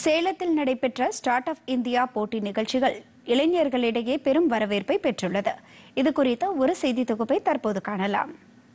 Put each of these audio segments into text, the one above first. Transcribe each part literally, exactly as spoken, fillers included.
சேலத்தில் நடைபெற்ற start up India போட்டி நிகழ்ச்சிகள் இளைஞர்களிடையே பெரும் வரவேற்பை பெற்றுள்ளது. இது குறித்த ஒரு செய்தி தொகுப்பை தற்போது காணலாம்.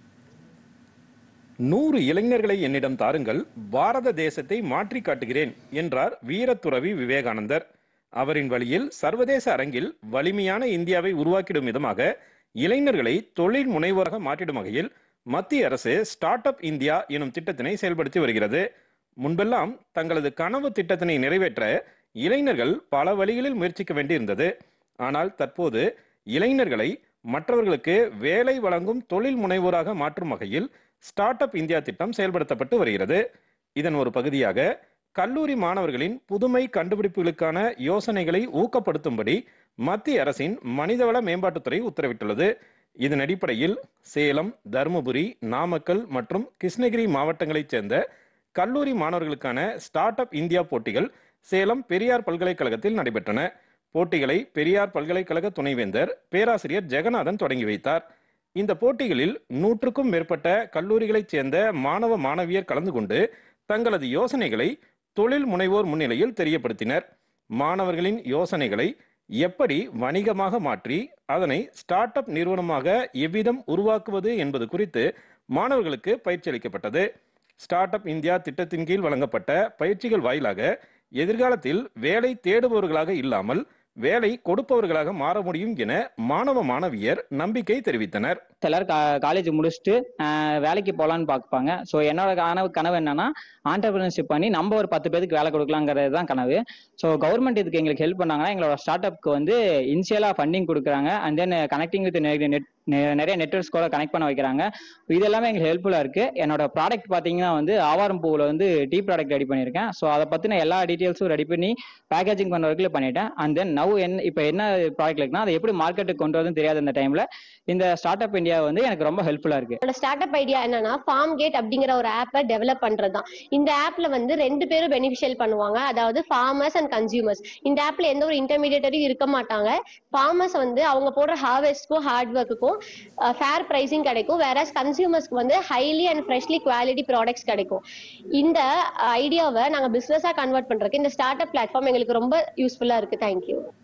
நூறு இளைஞர்களை என்னிடம் தாருங்கள், பாரத தேசத்தை மாற்றி காட்டுகிறேன் என்றார் வீரத்துறவி விவேகானந்தர். அவரின் வழியில் சர்வதேச அரங்கில் வலிமையான இந்தியாவை உருவாக்கிடும் விதமாக இளைஞர்களை தொழில் முனைவோராக மாற்றிடும் வகையில் மத்திய அரசு ஸ்டார்ட் அப் இந்தியா எனும் திட்டத்தினை செயல்படுத்தி வருகிறது. முன்பெல்லாம் தங்களது கனவு திட்டத்தினை நிறைவேற்ற இளைஞர்கள் பல வழிகளில் முயற்சிக்க வேண்டியிருந்தது. ஆனால் தற்போது இளைஞர்களை மற்றவர்களுக்கு வேலை வழங்கும் தொழில் முனைவோராக மாற்றும் வகையில் ஸ்டார்ட் அப் இந்தியா திட்டம் செயல்படுத்தப்பட்டு வருகிறது. இதன் ஒரு பகுதியாக கல்லூரி மாணவர்களின் புதுமை கண்டுபிடிப்புகளுக்கான யோசனைகளை ஊக்கப்படுத்தும்படி மத்திய அரசின் மனிதவள மேம்பாட்டுத்துறை உத்தரவிட்டுள்ளது. இதன் அடிப்படையில் சேலம், தருமபுரி, நாமக்கல் மற்றும் கிருஷ்ணகிரி மாவட்டங்களைச் சேர்ந்த கல்லூரி மாணவர்களுக்கான ஸ்டார்ட் அப் இந்தியா போட்டிகள் சேலம் பெரியார் பல்கலைக்கழகத்தில் நடைபெற்றன. போட்டிகளை பெரியார் பல்கலைக்கழக துணைவேந்தர் பேராசிரியர் ஜெகநாதன் தொடங்கி வைத்தார். இந்த போட்டிகளில் நூற்றுக்கும் மேற்பட்ட கல்லூரிகளைச் சேர்ந்த மாணவ மாணவியர் கலந்து கொண்டு தங்களது யோசனைகளை தொழில் முனைவோர் முன்னிலையில் தெரியப்படுத்தினர். மாணவர்களின் யோசனைகளை எப்படி வணிகமாக மாற்றி அதனை ஸ்டார்ட் அப் நிறுவனமாக எவ்விதம் உருவாக்குவது என்பது குறித்து மாணவர்களுக்கு பயிற்சி அளிக்கப்பட்டது. ஸ்டார்ட் அப் இந்தியா திட்டத்தின் கீழ் வழங்கப்பட்ட பயிற்சிகள் வாயிலாக எதிர்காலத்தில் வேலை தேடுபவர்களாக இல்லாமல் வேலை கொடுப்பவர்களாக மாற முடியும் என மாணவ மாணவியர் நம்பிக்கை தெரிவித்தனர். எல்லாரும் காலேஜ் முடிச்சுட்டு வேலைக்கு போகலான்னு பார்ப்பாங்க. ஸோ என்னோட கனவு கனவு என்னன்னா ஆண்டர்பிரினர்ஷிப் பண்ணி நம்ம ஒரு பத்து பேருக்கு வேலை கொடுக்கலாங்கிறது தான் கனவு. ஸோ கவர்மெண்ட் இதுக்கு எங்களுக்கு ஹெல்ப் பண்ணாங்கன்னா எங்களோட ஸ்டார்ட் அப்க்கு வந்து இனிஷியலாக ஃபண்டிங் கொடுக்குறாங்க. And then connecting with net நிறைய நெட்வொர்க்ஸ் கூட கனெக்ட் பண்ண வைக்கிறாங்க. இது எல்லாமே எங்களுக்கு ஹெல்ப்ஃபுல்லாக இருக்கு. என்னோட ப்ராடக்ட் பார்த்தீங்கன்னா வந்து ஆவாரம் பூவில் வந்து டீ ப்ராடக்ட் ரெடி பண்ணியிருக்கேன். ஸோ அதை பற்றின எல்லா டீட்டெயில்ஸும் ரெடி பண்ணி பேக்கேஜிங் பண்ண வரைக்கும் பண்ணிட்டேன். அண்ட் தென் நவ் என்ன இப்போ என்ன ப்ராடக்ட் இருக்குன்னா அதை எப்படி மார்க்கெட்டுக்கு கொண்டு வரதுன்னு தெரியாத இந்த டைம்ல இந்த ஸ்டார்ட் அப் இந்தியா வந்து எனக்கு ரொம்ப ஹெல்ப்ஃபுல்லா இருக்கு. ஸ்டார்ட் அப் ஐடியா என்னன்னா ஃபார்ம் கேட் அப்படிங்கிற ஒரு ஆப்பை டெவலப் பண்றது தான். இந்த ஆப்ல வந்து ரெண்டு பேரும் பெனிஃபிஷியல் பண்ணுவாங்க, அதாவது ஃபார்மர்ஸ் அண்ட் கன்சியூமர்ஸ். இந்த ஆப்ல எந்த ஒரு இன்டர்மீடியேட்டரும் இருக்க மாட்டாங்க. ஃபார்மர்ஸ் வந்து அவங்க போடுற ஹார்வெஸ்ட்க்கும் ஹார்ட் ஒர்க்குக்கும் ஃபேர் பிரைசிங் கிடைக்கும், வேற கன்சியூமர்ஸ்க்கு வந்து highly and freshly quality products கிடைக்கும். இந்த ஐடியாவை நாங்க பிசினஸா கன்வெர்ட் பண்றதுக்கு இந்த ஸ்டார்ட் அப் பிளாட்ஃபார்ம் எங்களுக்கு ரொம்ப யூஸ்ஃபுல்லா இருக்கு. தேங்க்யூ.